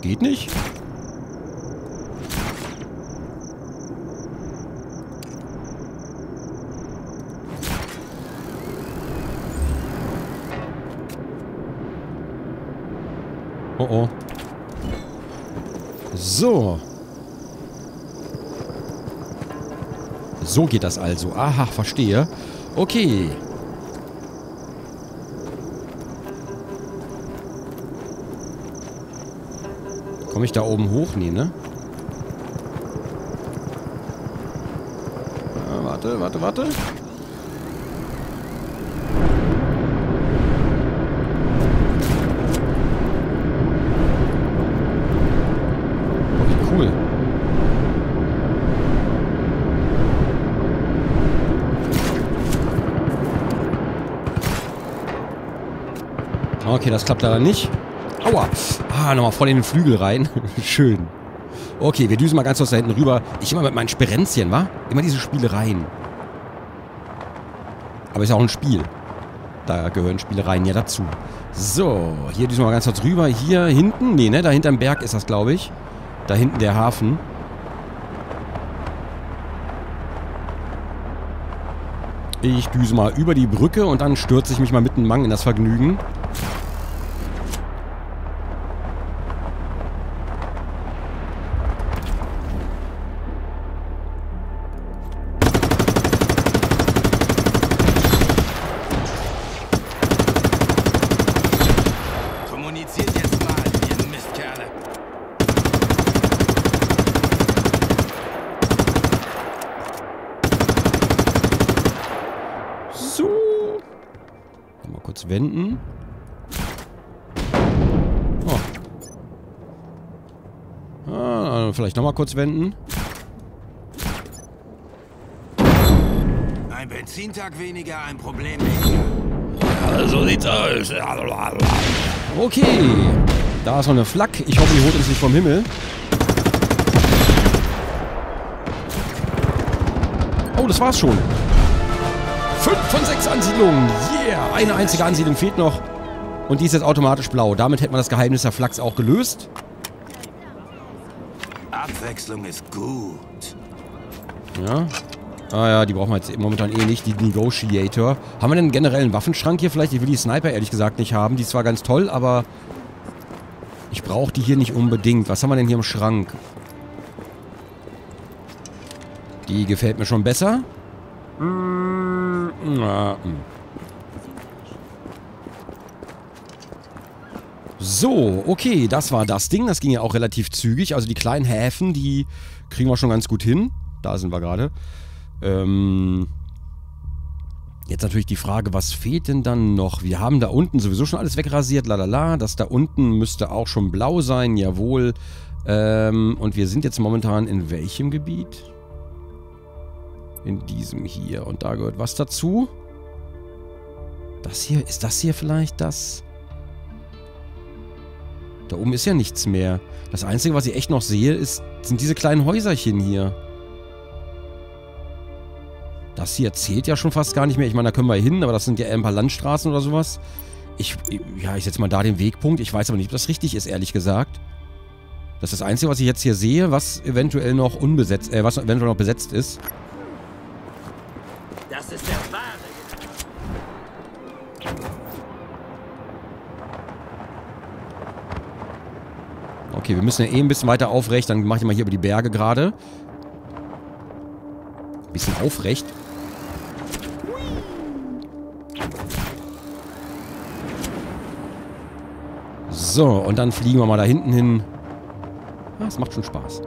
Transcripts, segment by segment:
Geht nicht? Oh oh. So. So geht das also. Aha, verstehe. Okay. Komme ich da oben hoch? Nee, ne? Ja, warte. Cool. Okay, das klappt leider nicht. Aua. Ah, nochmal voll in den Flügel rein. Schön. Okay, wir düsen mal ganz kurz da hinten rüber. Ich immer mit meinen Sperenzchen, wa? Immer diese Spielereien. Aber ist ja auch ein Spiel. Da gehören Spielereien ja dazu. So, hier düsen wir mal ganz kurz rüber. Hier hinten, nee, ne, da hinterm Berg ist das, glaube ich. Da hinten der Hafen. Ich düse mal über die Brücke und dann stürze ich mich mal mitten in das Vergnügen. Kommuniziert jetzt mal, ihr Mistkerle. So. Mal kurz wenden. Oh. Ah, vielleicht nochmal kurz wenden. Ein Benzintag weniger, ein Problem weniger. Ja, so sieht's aus. Okay. Da ist noch eine Flak. Ich hoffe, die holt uns nicht vom Himmel. Oh, das war's schon. 5 von 6 Ansiedlungen. Yeah. Eine einzige Ansiedlung fehlt noch. Und die ist jetzt automatisch blau. Damit hätte man das Geheimnis der Flaks auch gelöst. Abwechslung ist gut. Ja. Ah ja, die brauchen wir jetzt momentan eh nicht. Die Negotiator. Haben wir denn generell einen Waffenschrank hier vielleicht? Ich will die Sniper ehrlich gesagt nicht haben. Die ist zwar ganz toll, aber ich brauche die hier nicht unbedingt. Was haben wir denn hier im Schrank? Die gefällt mir schon besser. So, okay, das war das Ding. Das ging ja auch relativ zügig. Also die kleinen Häfen, die kriegen wir schon ganz gut hin. Da sind wir gerade. Jetzt natürlich die Frage, was fehlt denn dann noch? Wir haben da unten sowieso schon alles wegrasiert, lalala. Das da unten müsste auch schon blau sein, jawohl. Und wir sind jetzt momentan in welchem Gebiet? In diesem hier. Und da gehört was dazu? Das hier, ist das hier vielleicht das? Da oben ist ja nichts mehr. Das Einzige, was ich echt noch sehe, sind diese kleinen Häuserchen hier. Das hier zählt ja schon fast gar nicht mehr. Ich meine, da können wir hin, aber das sind ja eher ein paar Landstraßen oder sowas. Ich setze mal da den Wegpunkt. Ich weiß aber nicht, ob das richtig ist, ehrlich gesagt. Das ist das Einzige, was ich jetzt hier sehe, was eventuell noch was eventuell noch besetzt ist. Das ist der wahre. Okay, wir müssen ja eh ein bisschen weiter aufrecht. Dann mache ich mal hier über die Berge gerade. Ein bisschen aufrecht. So, und dann fliegen wir mal da hinten hin. Ah, es macht schon Spaß.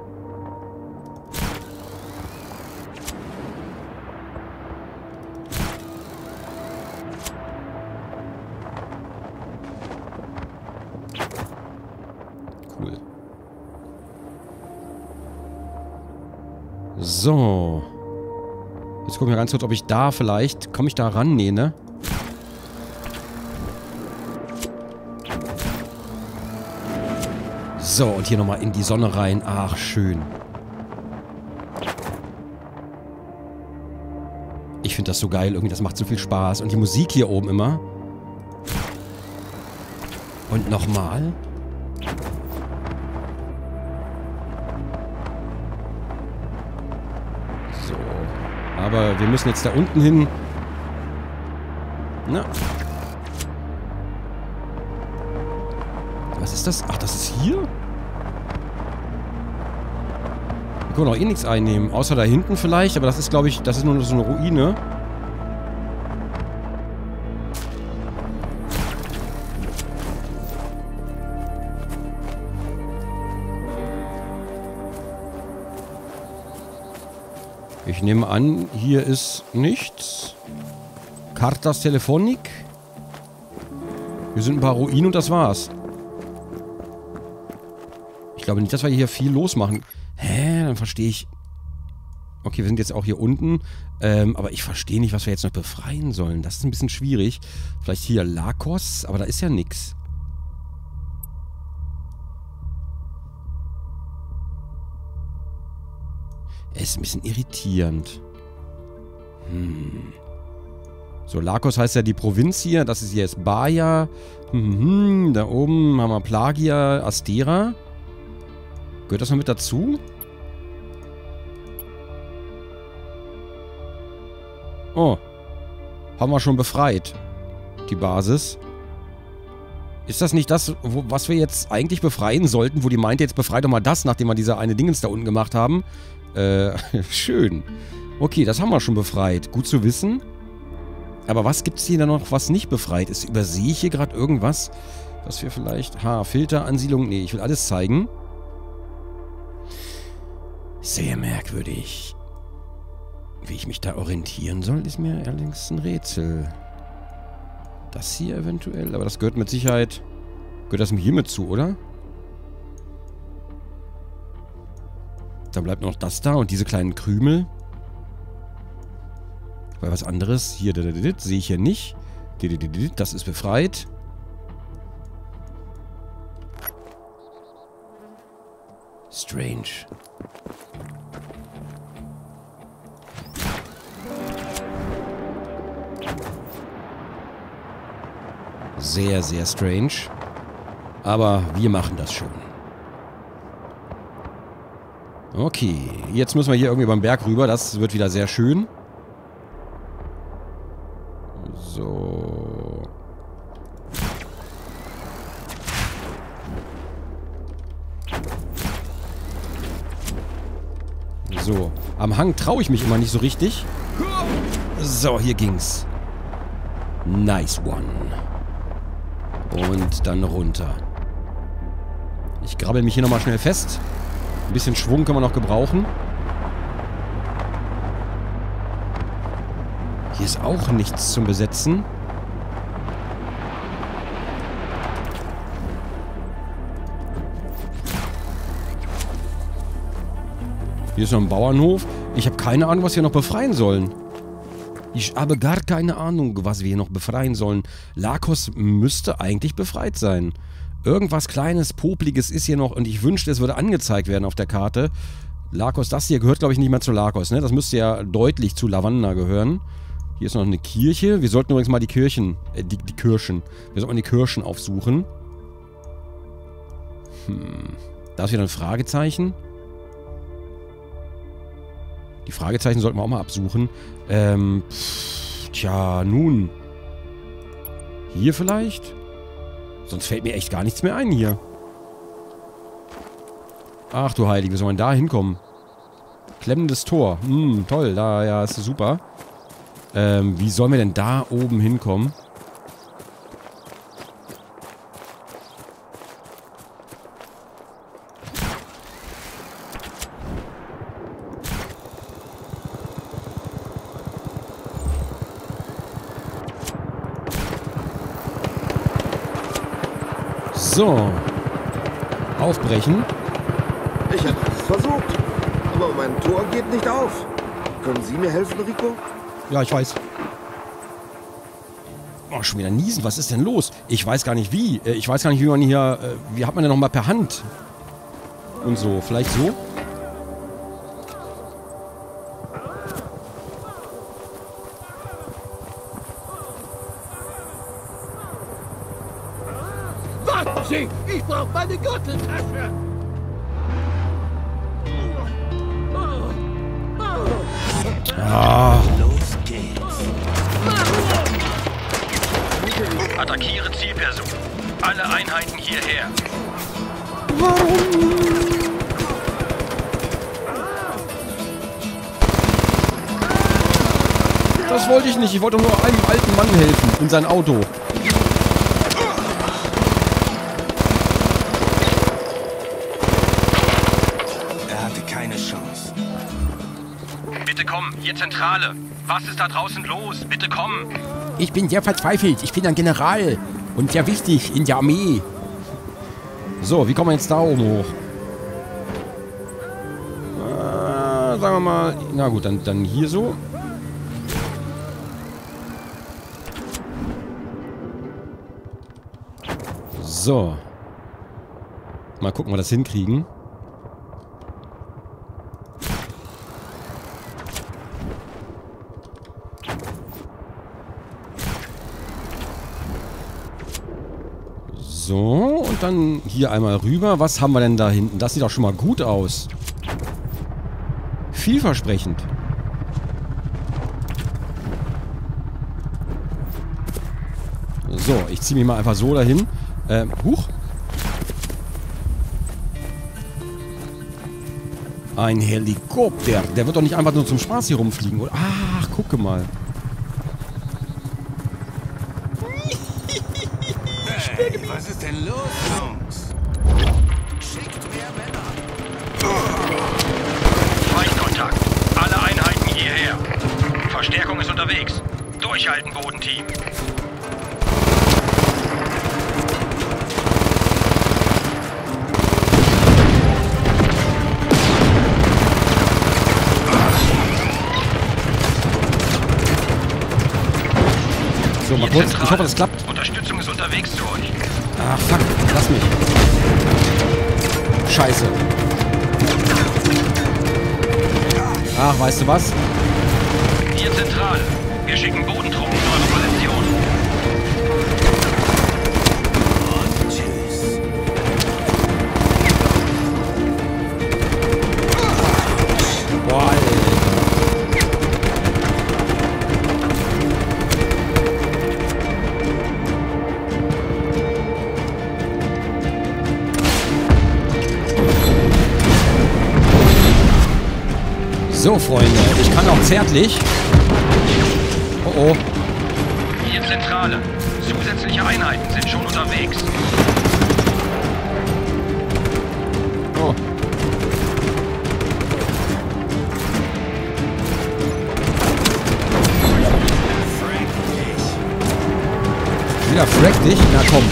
Cool. So. Jetzt gucken wir ganz kurz, ob ich da vielleicht... Komme ich da ran? Nee, ne? So, und hier nochmal in die Sonne rein. Ach, schön. Ich finde das so geil. Irgendwie, das macht so viel Spaß. Und die Musik hier oben immer. Und nochmal. Aber wir müssen jetzt da unten hin. Na. Was ist das? Ach, das ist hier? Wir können auch eh nichts einnehmen. Außer da hinten vielleicht. Aber das ist, glaube ich, das ist nur so eine Ruine. Ich nehme an, hier ist nichts. Cartas Telefonik. Hier sind ein paar Ruinen und das war's. Ich glaube nicht, dass wir hier viel losmachen. Hä? Dann verstehe ich... Okay, wir sind jetzt auch hier unten. Aber ich verstehe nicht, was wir jetzt noch befreien sollen. Das ist ein bisschen schwierig. Vielleicht hier Lakos, aber da ist ja nichts. Es ist ein bisschen irritierend. So, Lakos heißt ja die Provinz hier. Das ist jetzt Baja. Da oben haben wir Plagia, Astera. Gehört das noch mit dazu? Oh. Haben wir schon befreit. Die Basis. Ist das nicht das, was wir jetzt eigentlich befreien sollten? Wo die meinte, jetzt befreit doch mal das, nachdem wir diese eine Dingens da unten gemacht haben. Schön. Okay, das haben wir schon befreit. Gut zu wissen. Aber was gibt's hier da noch, was nicht befreit ist? Übersehe ich hier gerade irgendwas? Was wir vielleicht... Filter, Ansiedlung... Nee, ich will alles zeigen. Sehr merkwürdig. Wie ich mich da orientieren soll, ist mir allerdings ein Rätsel. Das hier eventuell, aber das gehört mit Sicherheit... Gehört das mir hier mit zu, oder? Dann bleibt noch das da und diese kleinen Krümel. Weil was anderes... Hier, sehe ich hier nicht. Das ist befreit. Strange. Sehr, sehr strange. Aber wir machen das schon. Okay, jetzt müssen wir hier irgendwie beim Berg rüber. Das wird wieder sehr schön. So. So, am Hang traue ich mich immer nicht so richtig. So, hier ging's. Nice one. Und dann runter. Ich grabbel mich hier nochmal schnell fest. Ein bisschen Schwung können wir noch gebrauchen. Hier ist auch nichts zum Besetzen. Hier ist noch ein Bauernhof. Ich habe keine Ahnung, was wir noch befreien sollen. Ich habe gar keine Ahnung, was wir hier noch befreien sollen. Lakos müsste eigentlich befreit sein. Irgendwas Kleines, Popliges ist hier noch und ich wünschte, es würde angezeigt werden auf der Karte. Lakos, das hier gehört, glaube ich, nicht mehr zu Lakos, ne? Das müsste ja deutlich zu Lavanda gehören. Hier ist noch eine Kirche. Wir sollten übrigens mal die Kirchen, die Kirschen. Wir sollten mal die Kirschen aufsuchen. Da ist wieder ein Fragezeichen. Die Fragezeichen sollten wir auch mal absuchen. Tja, nun. Hier vielleicht? Sonst fällt mir echt gar nichts mehr ein hier. Ach du Heilige, wie soll man da hinkommen? Klemmendes Tor. Toll, da ja, ist super. Wie sollen wir denn da oben hinkommen? So. Aufbrechen. Ich habe es versucht, aber mein Tor geht nicht auf. Können Sie mir helfen, Rico? Ja, ich weiß. Oh, schon wieder niesen. Was ist denn los? Ich weiß gar nicht wie. Ich weiß gar nicht, wie man hier... wie hat man denn nochmal per Hand? Und so. Vielleicht so? Warten Sie! Ich brauche meine Gürteltasche! Ah. Los geht's. Attackiere Zielperson. Alle Einheiten hierher. Das wollte ich nicht. Ich wollte doch nur einem alten Mann helfen. In sein Auto. Er hatte keine Chance. Bitte komm, hier Zentrale. Was ist da draußen los? Bitte komm. Ich bin sehr verzweifelt. Ich bin ein General. Und sehr wichtig in der Armee. So, wie kommen wir jetzt da oben hoch? Sagen wir mal... Na gut, dann hier so. So. Mal gucken, ob wir das hinkriegen. So, und dann hier einmal rüber. Was haben wir denn da hinten? Das sieht doch schon mal gut aus. Vielversprechend. So, ich ziehe mich mal einfach so dahin. Huch. Ein Helikopter. Der wird doch nicht einfach nur zum Spaß hier rumfliegen, oder? Ach, gucke mal. Hey, was ist denn los, Jungs? Schickt mehr Männer. Feindkontakt. Alle Einheiten hierher. Verstärkung ist unterwegs. Durchhalten, Bodenteam. So, mal kurz. Ich hoffe, das klappt. Unterstützung ist unterwegs zu euch. Ach, fuck. Lass mich. Scheiße. Ach, weißt du was? Hier Zentrale. Wir schicken Bodentruppen zu eurer Position. Und tschüss. Boah, Alter. So, Freunde, ich kann auch zärtlich. Oh, oh. Hier Zentrale. Zusätzliche Einheiten sind schon unterwegs. Oh. Wieder frack dich? Na komm.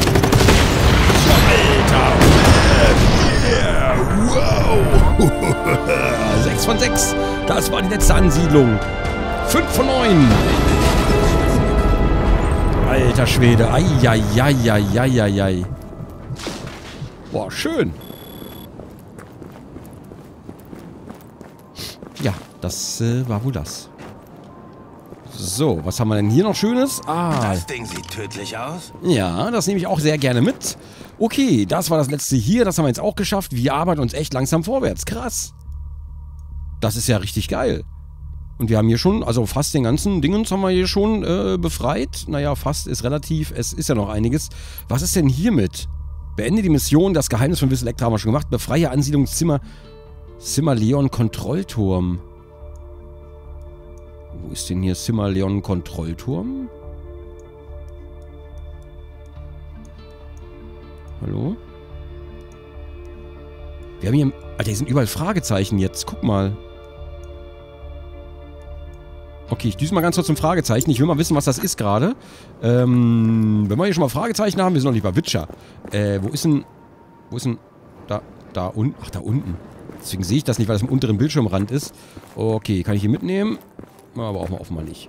Alter. Wow. 6 von 6. Das war die letzte Ansiedlung. 5 von 9. Alter Schwede. Eieieiei. Boah, schön. Ja, das war wohl das. So, was haben wir denn hier noch Schönes? Ah, Das Ding sieht tödlich aus. ja, das nehme ich auch sehr gerne mit. Okay, das war das letzte hier. Das haben wir jetzt auch geschafft. Wir arbeiten uns echt langsam vorwärts. Krass. Das ist ja richtig geil. Und wir haben hier schon, also fast den ganzen Dingens haben wir hier schon befreit. Naja, fast ist relativ. Es ist ja noch einiges. Was ist denn hiermit? Beende die Mission. Das Geheimnis von Vis Electra haben wir schon gemacht. Befreie Ansiedlungszimmer. Simmerleon Kontrollturm. Wo ist denn hier Simmerleon Kontrollturm? Hallo? Wir haben hier... Alter, hier sind überall Fragezeichen jetzt. Guck mal. Okay, ich düse mal ganz kurz zum Fragezeichen. Ich will mal wissen, was das ist gerade. Wenn wir hier schon mal Fragezeichen haben, wir sind noch nicht bei Witcher. Wo ist denn... Da unten. Ach, da unten. Deswegen sehe ich das nicht, weil das im unteren Bildschirmrand ist. Okay, kann ich hier mitnehmen? Aber auch mal offenbar nicht.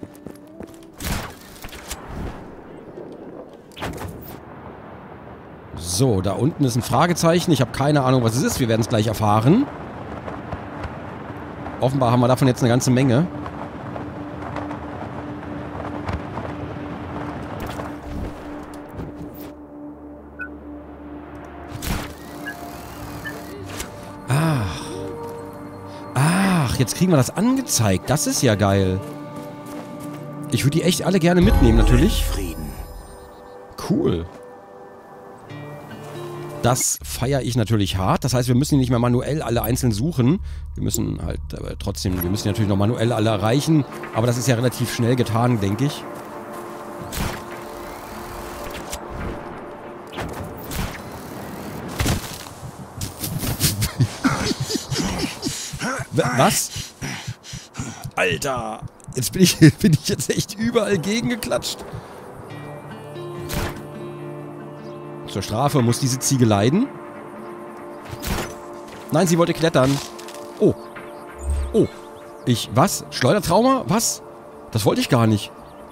So, da unten ist ein Fragezeichen. Ich habe keine Ahnung, was es ist. Wir werden es gleich erfahren. Offenbar haben wir davon jetzt eine ganze Menge. Ach, Ach, jetzt kriegen wir das angezeigt. Das ist ja geil. Ich würde die echt alle gerne mitnehmen, natürlich. Frieden. Cool. Das feiere ich natürlich hart. Das heißt, wir müssen die nicht mehr manuell alle einzeln suchen. Wir müssen halt trotzdem, wir müssen die natürlich noch manuell alle erreichen. Aber das ist ja relativ schnell getan, denke ich. Was? Alter! Jetzt bin ich jetzt echt überall gegengeklatscht. Zur Strafe muss diese Ziege leiden. Nein, sie wollte klettern. Oh. Oh. Was? Schleudertrauma? Was? Das wollte ich gar nicht.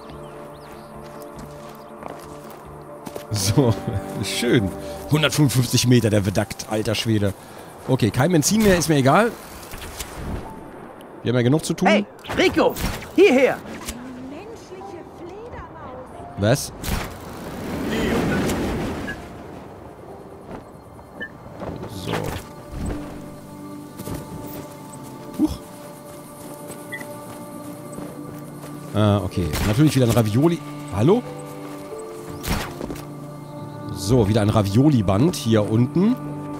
So. Schön. 155 Meter, der Verdackt. Alter Schwede. Okay, kein Benzin mehr, ist mir egal. Wir haben ja genug zu tun. Hey, Rico, hierher! Menschliche Fledermaus. Was? So. Huch. Okay. Natürlich wieder ein Ravioli. Hallo? So, wieder ein Ravioli-Band hier unten.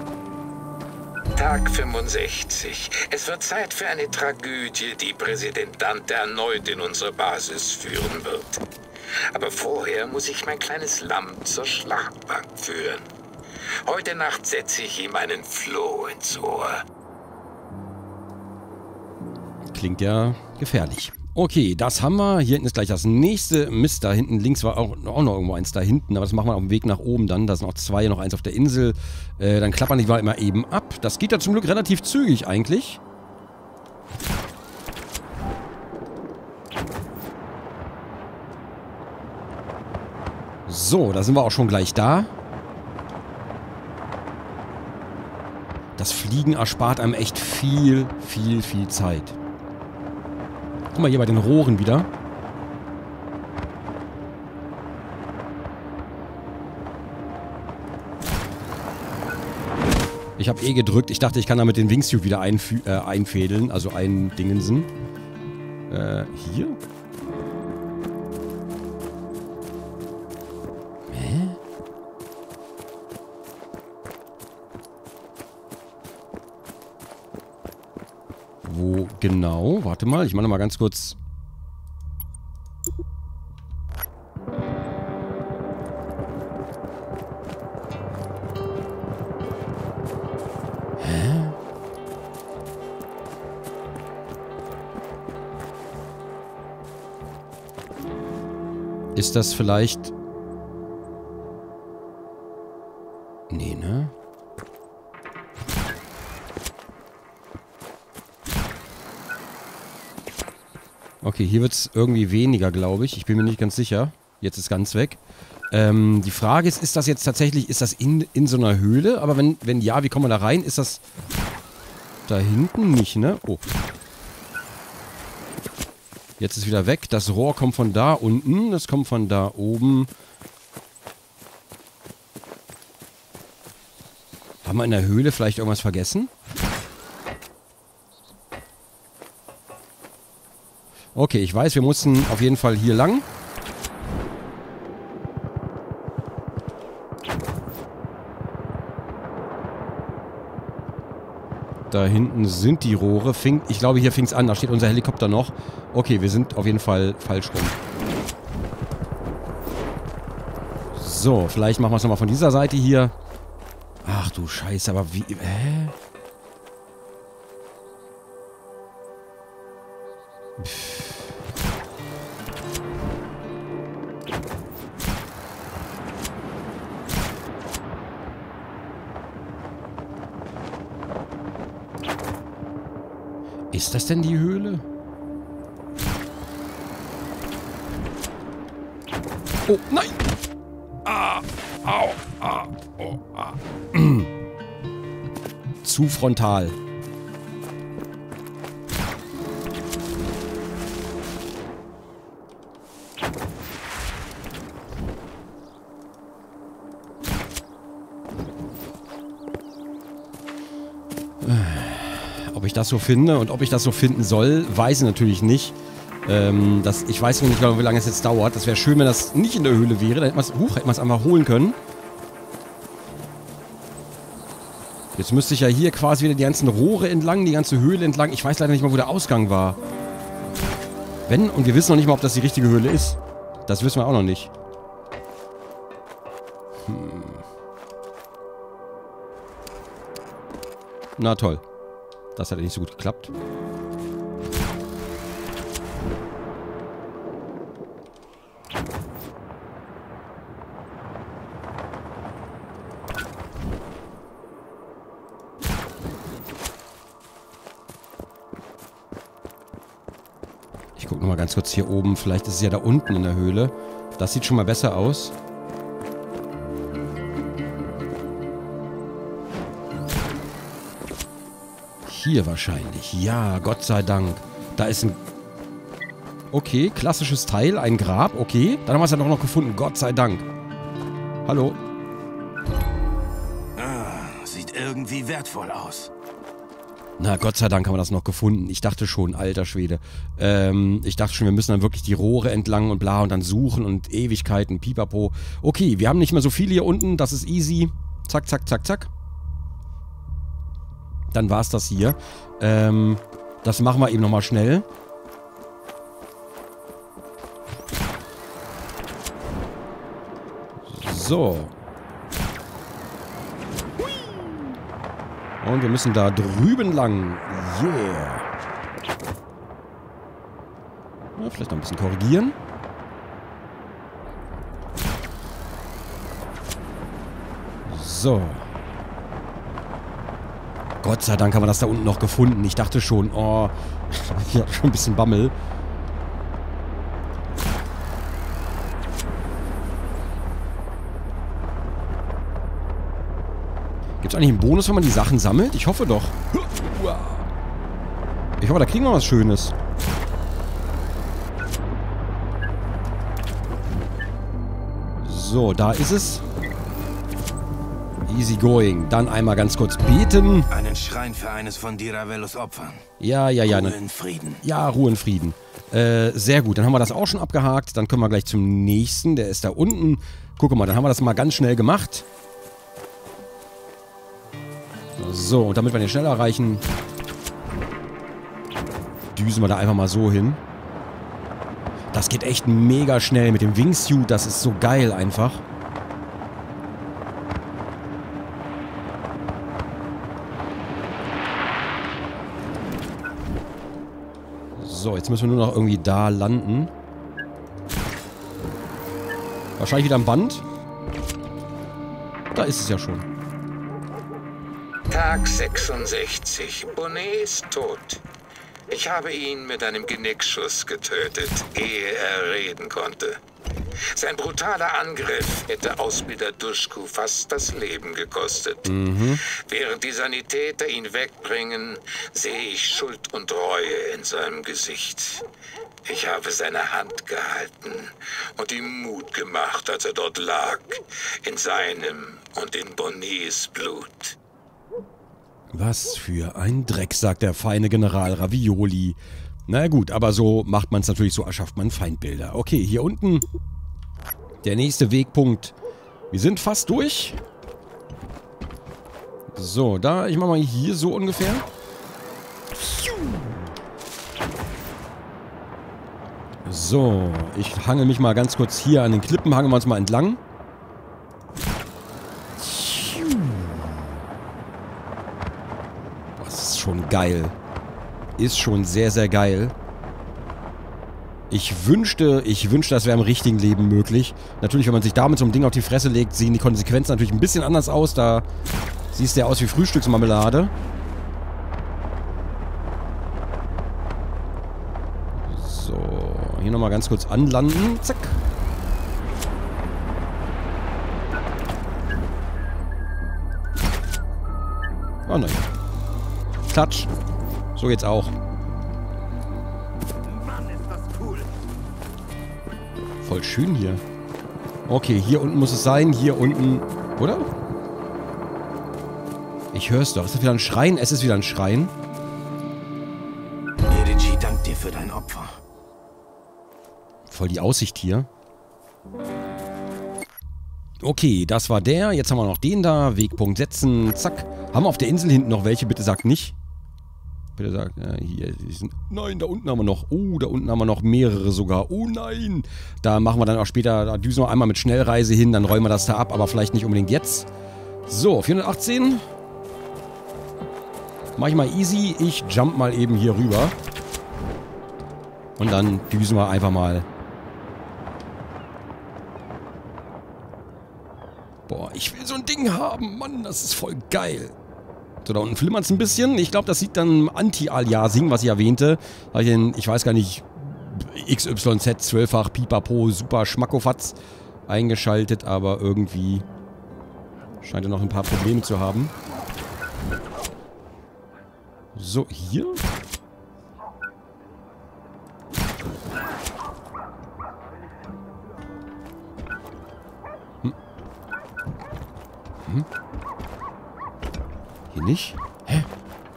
Tag 65. Es wird Zeit für eine Tragödie, die Präsident Dante erneut in unsere Basis führen wird. Aber vorher muss ich mein kleines Lamm zur Schlachtbank führen. Heute Nacht setze ich ihm einen Floh ins Ohr. Klingt ja gefährlich. Okay, das haben wir. Hier hinten ist gleich das nächste. Mist, da hinten links war auch noch irgendwo eins da hinten. Aber das machen wir auf dem Weg nach oben dann. Da sind noch zwei, noch eins auf der Insel. Dann klappern die mal immer eben ab. Das geht ja zum Glück relativ zügig eigentlich. So, da sind wir auch schon gleich da. Das Fliegen erspart einem echt viel Zeit. Guck mal hier bei den Rohren wieder. Ich habe gedrückt. Ich dachte, ich kann damit den Wingsuit wieder einfädeln. Also eindingensen. Hier? Hä? Wo genau? Warte mal, ich mache mal ganz kurz. Hä? Ist das vielleicht... Nee, ne? Okay, hier wird es irgendwie weniger, glaube ich. Ich bin mir nicht ganz sicher. Jetzt ist ganz weg. Die Frage ist das jetzt tatsächlich, ist das in so einer Höhle? Aber wenn ja, wie kommen wir da rein? Ist das da hinten nicht, ne? Oh. Jetzt ist wieder weg. Das Rohr kommt von da unten. Das kommt von da oben. Haben wir in der Höhle vielleicht irgendwas vergessen? Okay, ich weiß, wir mussten auf jeden Fall hier lang. Da hinten sind die Rohre. Ich glaube, hier fing es an. Da steht unser Helikopter noch. Okay, wir sind auf jeden Fall falsch rum. So, vielleicht machen wir es nochmal von dieser Seite hier. Ach du Scheiße, aber wie... Hä? Ist das denn die Höhle? Oh, nein! Ah, au, ah, oh, ah. Zu frontal. Ob Ob ich das so finde und ob ich das so finden soll, weiß ich natürlich nicht. Ich weiß nicht genau, wie lange es jetzt dauert. Das wäre schön, wenn das nicht in der Höhle wäre. Dann hätte man es einfach holen können. Jetzt müsste ich ja hier quasi wieder die ganzen Rohre entlang, die ganze Höhle entlang. Ich weiß leider nicht mal, wo der Ausgang war. Und wir wissen noch nicht mal, ob das die richtige Höhle ist. Das wissen wir auch noch nicht. Na toll. Das hat ja nicht so gut geklappt. Ich gucke nochmal ganz kurz hier oben. Vielleicht ist es ja da unten in der Höhle. Das sieht schon mal besser aus. Hier wahrscheinlich. Ja, Gott sei Dank. Da ist ein... Okay, klassisches Teil, ein Grab. Okay, dann haben wir es ja doch noch gefunden. Gott sei Dank. Hallo. Sieht irgendwie wertvoll aus. Na, Gott sei Dank haben wir das noch gefunden. Ich dachte schon, alter Schwede. Ich dachte schon, wir müssen dann wirklich die Rohre entlang und bla und dann suchen und Ewigkeiten, pipapo. Okay, wir haben nicht mehr so viele hier unten. Das ist easy. Zack, zack, zack, zack. Dann war es das hier. Das machen wir eben nochmal schnell. So. Und wir müssen da drüben lang. Yeah. Ja, vielleicht noch ein bisschen korrigieren. So. Gott sei Dank haben wir das da unten noch gefunden. Ich dachte schon, oh, ich habe schon ein bisschen Bammel. Gibt es eigentlich einen Bonus, wenn man die Sachen sammelt? Ich hoffe doch. Ich hoffe, da kriegen wir was Schönes. So, da ist es. Easy going. Dann einmal ganz kurz beten. Einen Schrein für eines von Diravellos Opfern. Ja. Ruhe in Frieden. Ja, Ruhe in Frieden. Sehr gut. Dann haben wir das auch schon abgehakt. Dann können wir gleich zum nächsten. Der ist da unten. Guck mal, dann haben wir das mal ganz schnell gemacht. So, und damit wir den schneller erreichen, düsen wir da einfach mal so hin. Das geht echt mega schnell mit dem Wingsuit. Das ist so geil einfach. So, jetzt müssen wir nur noch irgendwie da landen. Wahrscheinlich wieder am Band. Da ist es ja schon. Tag 66. Bonnet ist tot. Ich habe ihn mit einem Genickschuss getötet, ehe er reden konnte. Sein brutaler Angriff hätte Ausbilder Duschku fast das Leben gekostet. Während die Sanitäter ihn wegbringen, sehe ich Schuld und Reue in seinem Gesicht. Ich habe seine Hand gehalten und ihm Mut gemacht, als er dort lag, in seinem und in Bonnets Blut. Was für ein Dreck, sagt der feine General Ravioli. Na gut, aber so macht man es natürlich, so erschafft man Feindbilder. Okay, hier unten der nächste Wegpunkt. Wir sind fast durch. So, ich mache mal hier so ungefähr. So, ich hangel mich mal ganz kurz hier an den Klippen, hangeln wir uns mal entlang. Das ist schon geil. Ist schon sehr, sehr geil. Ich wünschte, das wäre im richtigen Leben möglich. Natürlich, wenn man sich da mit so einem Ding auf die Fresse legt, sehen die Konsequenzen natürlich ein bisschen anders aus. Da siehst du ja aus wie Frühstücksmarmelade. So, hier nochmal ganz kurz anlanden. Zack. Oh nein. Klatsch. So geht's auch. Voll schön hier. Okay, hier unten muss es sein. Hier unten. Oder? Ich höre es doch. Ist das wieder ein Schrein? Es ist wieder ein Schrein. für dein Opfer. Voll die Aussicht hier. Okay, das war der. Jetzt haben wir noch den da. Wegpunkt setzen. Zack. Haben wir auf der Insel hinten noch welche? Bitte sagt nicht. Bitte sagt, ja, hier. Nein, da unten haben wir noch. Oh, da unten haben wir noch mehrere sogar. Oh nein. Da machen wir dann auch später, da düsen wir einmal mit Schnellreise hin. Dann räumen wir das da ab, aber vielleicht nicht unbedingt jetzt. So, 418. Mach ich mal easy. Ich jump mal eben hier rüber. Und dann düsen wir einfach mal. Boah, ich will so ein Ding haben. Mann, das ist voll geil. So, da unten flimmert es ein bisschen. Ich glaube, das sieht dann Anti-Aliasing, was ich erwähnte. Ich weiß gar nicht, XYZ 12-fach Pipapo, super Schmackofatz eingeschaltet, aber irgendwie scheint er noch ein paar Probleme zu haben. So, hier. Hier nicht? Hä?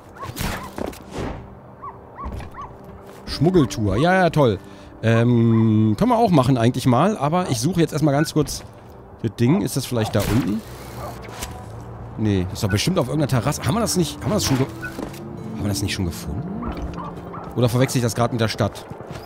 Schmuggeltour. Ja, ja, toll. Können wir auch machen eigentlich mal. Aber ich suche jetzt erstmal ganz kurz das Ding. Ist das vielleicht da unten? Nee, das ist doch bestimmt auf irgendeiner Terrasse. Haben wir das nicht? Haben wir das nicht schon gefunden? Oder verwechsel ich das gerade mit der Stadt?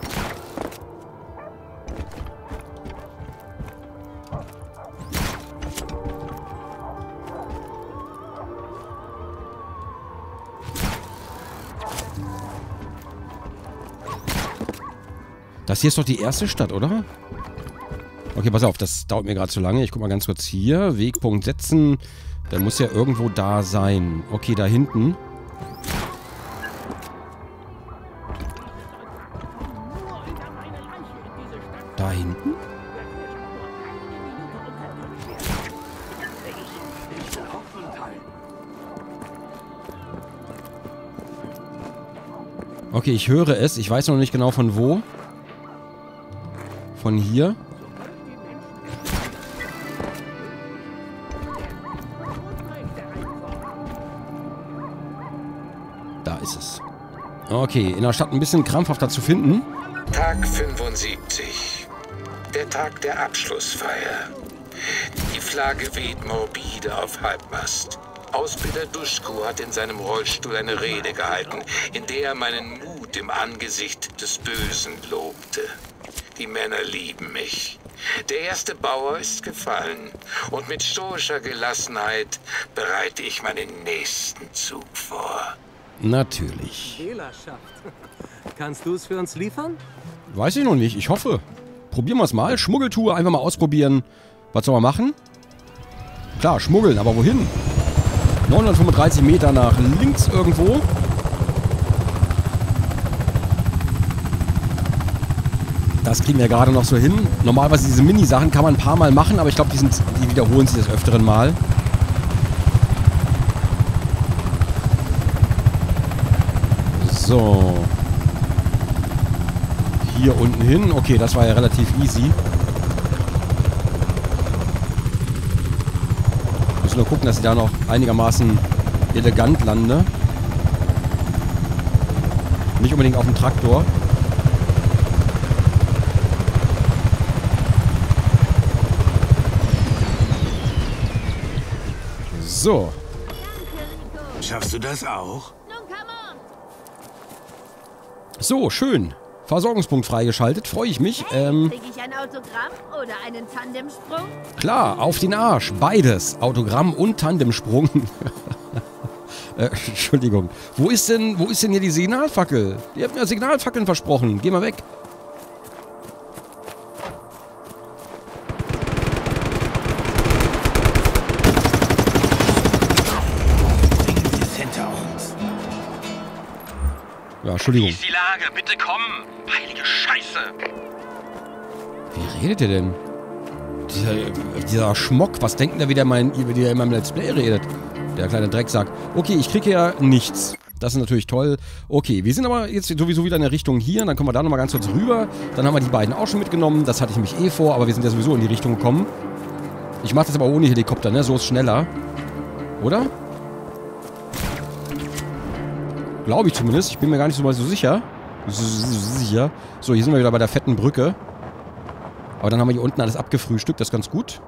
Das hier ist doch die erste Stadt, oder? Okay, pass auf, das dauert mir gerade zu lange. Ich guck mal ganz kurz hier. Wegpunkt setzen. Der muss ja irgendwo da sein. Okay, da hinten. Da hinten? Okay, ich höre es. Ich weiß noch nicht genau von wo. Von hier. Da ist es. Okay, in der Stadt ein bisschen krampfhafter zu finden. Tag 75. Der Tag der Abschlussfeier. Die Flagge weht morbide auf Halbmast. Ausbilder Duschko hat in seinem Rollstuhl eine Rede gehalten, in der er meinen Mut im Angesicht des Bösen lobte. Die Männer lieben mich. Der erste Bauer ist gefallen und mit stoischer Gelassenheit bereite ich meinen nächsten Zug vor. Natürlich. Wählerschaft. Kannst du es für uns liefern? Weiß ich noch nicht. Ich hoffe. Probieren wir es mal. Schmuggeltour. Einfach mal ausprobieren. Was soll man machen? Klar, schmuggeln. Aber wohin? 935 Meter nach links irgendwo. Das kriegen wir gerade noch so hin. Normalerweise diese Mini-Sachen kann man ein paar Mal machen, aber ich glaube, die wiederholen sich des Öfteren mal. So. Hier unten hin. Okay, das war ja relativ easy. Müssen nur gucken, dass ich da noch einigermaßen elegant lande. Nicht unbedingt auf dem Traktor. So. Schaffst du das auch? So, schön. Versorgungspunkt freigeschaltet. Freue ich mich. Krieg ich ein Autogramm oder einen Tandemsprung? Klar, auf den Arsch. Beides. Autogramm und Tandemsprung. Entschuldigung. Wo ist denn hier die Signalfackel? Ihr habt mir Signalfackeln versprochen. Geh mal weg. Ja, Entschuldigung. Wie ist die Lage? Bitte komm! Heilige Scheiße! Wie redet ihr denn? Dieser Schmock, was denkt denn der, wie der in meinem Let's Play redet? Der kleine Drecksack. Okay, ich kriege ja nichts. Das ist natürlich toll. Okay, wir sind aber jetzt sowieso wieder in der Richtung hier. Dann kommen wir da nochmal ganz kurz rüber. Dann haben wir die beiden auch schon mitgenommen. Das hatte ich mich eh vor, aber wir sind ja sowieso in die Richtung gekommen. Ich mache das aber ohne Helikopter, ne? So ist schneller. Oder? Glaube ich zumindest. Ich bin mir gar nicht so mal so sicher. Ja. So, hier sind wir wieder bei der fetten Brücke. Aber dann haben wir hier unten alles abgefrühstückt. Das ist ganz gut.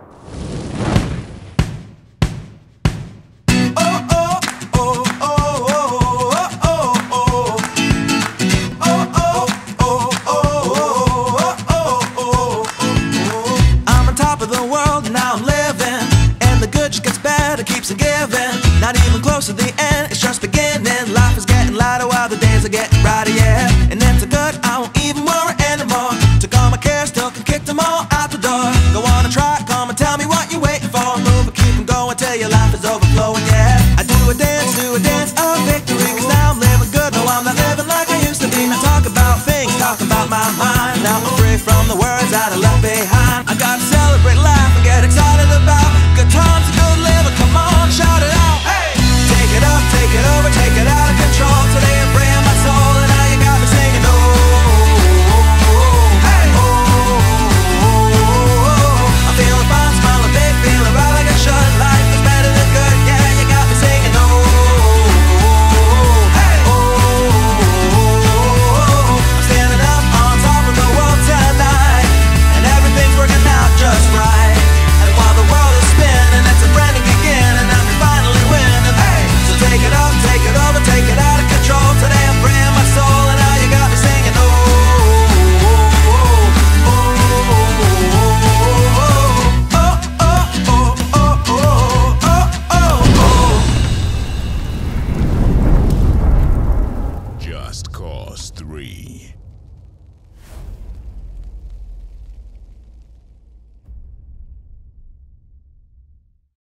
Not even close to the end, it's just beginning. Life is getting lighter while the days are getting brighter, yeah. And then so good, I won't even worry anymore. Took all my cares, took and kicked them all out the door. Go on and try, come and tell me what you're waiting for. Move and keep on going till your life is overflowing, yeah. I do a dance of victory. Cause now I'm living good, no I'm not living like I used to be. Now talk about things, talk about my mind. Now I'm free from the words that I left behind.